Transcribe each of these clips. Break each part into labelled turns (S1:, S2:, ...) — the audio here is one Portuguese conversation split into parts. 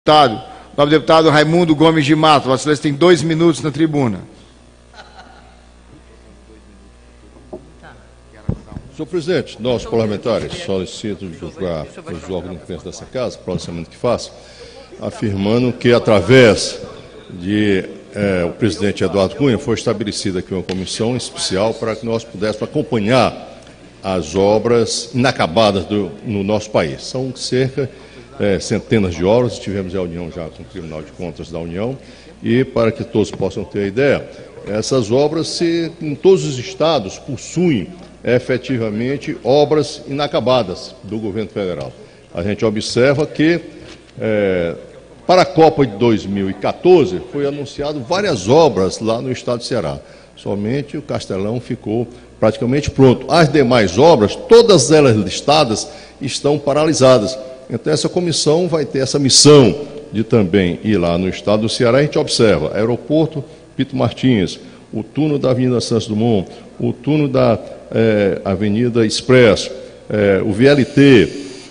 S1: Nobre deputado Raimundo Gomes de Matos, Vossa Excelência tem 2 minutos na tribuna.
S2: Senhor presidente, nós parlamentares solicito divulgar os órgãos de imprensa dessa casa, pronunciamento que faço, afirmando que através de o presidente Eduardo Cunha foi estabelecida aqui uma comissão especial para que nós pudéssemos acompanhar as obras inacabadas no nosso país. São cerca centenas de obras, tivemos reunião já com o Tribunal de Contas da União, e para que todos possam ter a ideia, essas obras em todos os estados possuem efetivamente obras inacabadas do governo federal. A gente observa que para a Copa de 2014 foi anunciado várias obras lá no estado do Ceará. Somente o Castelão ficou praticamente pronto. As demais obras, todas elas listadas, estão paralisadas. Então essa comissão vai ter essa missão de também ir lá no estado do Ceará. A gente observa aeroporto Pito Martins, o túnel da Avenida Santos Dumont, o túnel da Avenida Expresso, o VLT,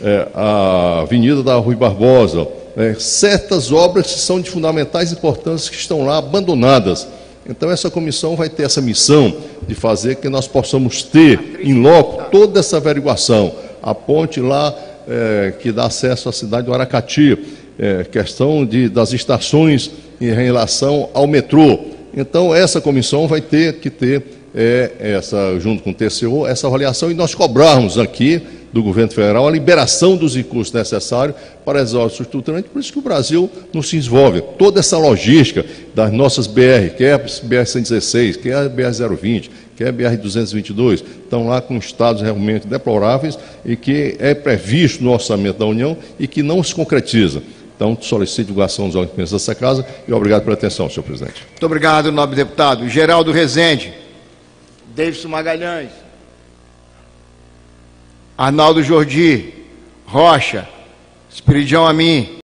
S2: a Avenida da Rui Barbosa, certas obras que são de fundamentais importância que estão lá abandonadas. Então essa comissão vai ter essa missão de fazer que nós possamos ter em loco toda essa averiguação. A ponte lá que dá acesso à cidade do Aracati, questão das estações em relação ao metrô. Então essa comissão vai ter que ter junto com o TCU, essa avaliação, e nós cobrarmos aqui do governo federal a liberação dos recursos necessários para as obras estruturantes. Por isso que o Brasil não se desenvolve. Toda essa logística das nossas BR, quer a BR-116, quer a BR-020, quer a BR-222, estão lá com estados realmente deploráveis e que é previsto no orçamento da União e que não se concretiza. Então, solicito a divulgação dos órgãos de imprensa dessa casa e obrigado pela atenção, senhor presidente.
S1: Muito obrigado, nobre deputado. Geraldo Rezende, Davidson Magalhães, Arnaldo Jordi, Rocha, Espiridião Amin.